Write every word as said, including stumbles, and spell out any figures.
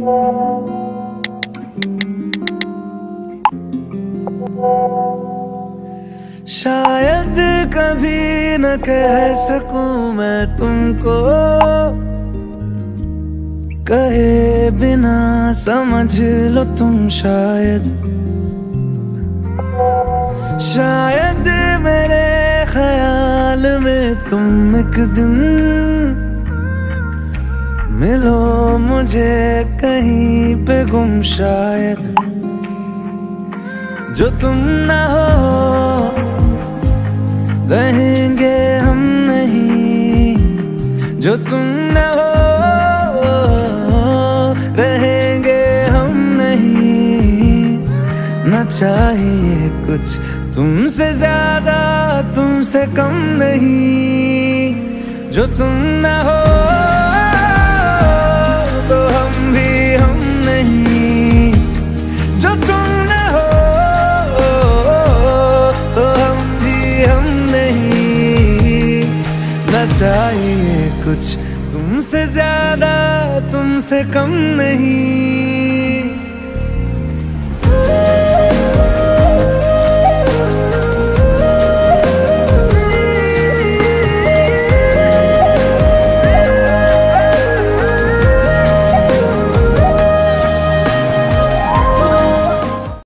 शायद कभी न कह सकूं मैं तुमको, कहे बिना समझ लो तुम शायद। शायद मेरे ख्याल में तुम एक दिन मिलो मुझे कहीं पे गुम शायद। जो तुम ना हो रहेंगे हम नहीं, जो तुम ना हो रहेंगे हम नहीं। न चाहिए कुछ तुमसे ज्यादा तुमसे कम नहीं। जो तुम ना हो तो हम भी हम नहीं, जो तुम ना हो तो हम भी हम नहीं। न चाहिए कुछ तुमसे ज्यादा तुमसे कम नहीं।